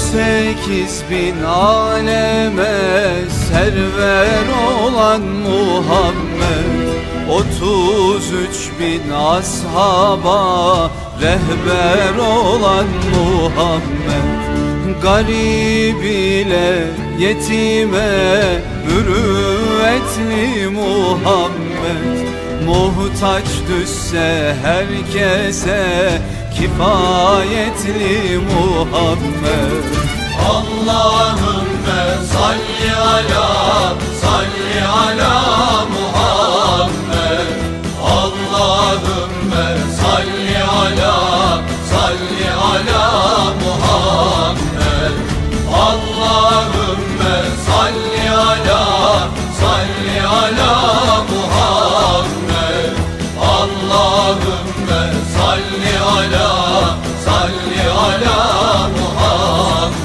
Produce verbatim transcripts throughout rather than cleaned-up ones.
Sekiz bin aleme server olan Muhammed, otuz üç bin ashaba rehber olan Muhammed, garip ile yetime mürüvvetli Muhammed, muhtaç düşse herkese kifayetli Muhammed. Allahümme salli ala, salli ala Muhammed. Allahümme salli ala, salli ala Muhammed. Allahümme salli ala, salli ala Muhammed. Allahümme salli ala, salli ala Muhammed.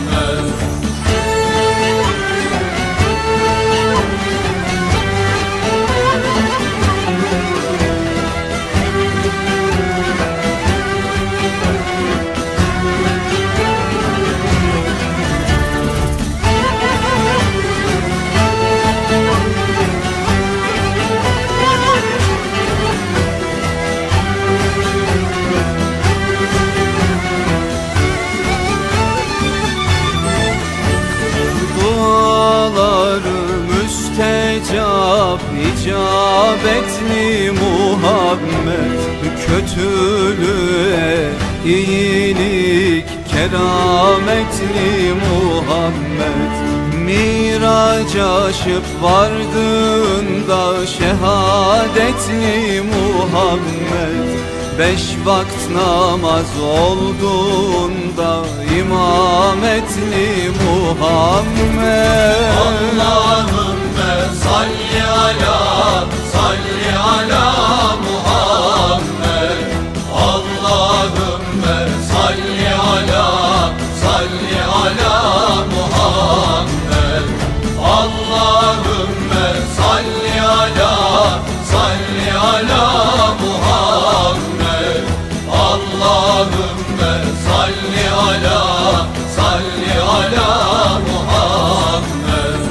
Müstecap icabetli Muhammed, kötülüğe iyilik kerametli Muhammed, Miraca aşıp vardığında şehadetli Muhammed, beş vakit namaz olduğunda imametli Muhammed. Allahümme salli ala, salli ala Muhammed. Allahümme salli ala, salli ala Muhammed. Allahümme salli ala, salli ala Muhammed. Allahümme salli ala, salli ala Muhammed.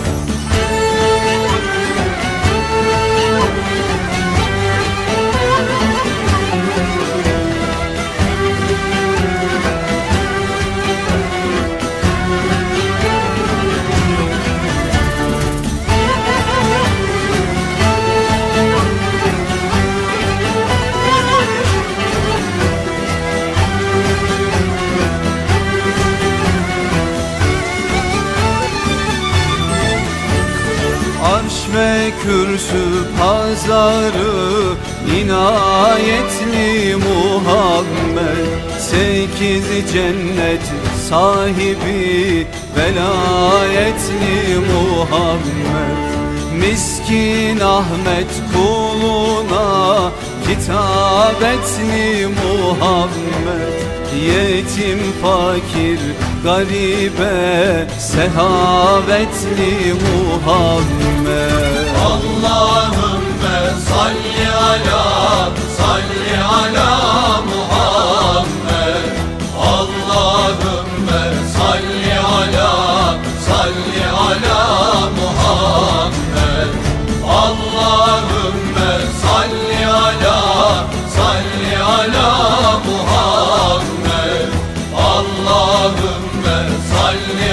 Arş ve kürsü pazarı inayetli Muhammed, sekiz cennet sahibi velayetli Muhammed, miskin Ahmet kuluna kitabetli Muhammed, yetim fakir garibe sehavetli Muhammed. Allahümme salli ala, salli ala Muhammed. Allahümme salli ala, salli ala Muhammed. Allahümme salli ala, salli ala Muhammed. Allahümme salli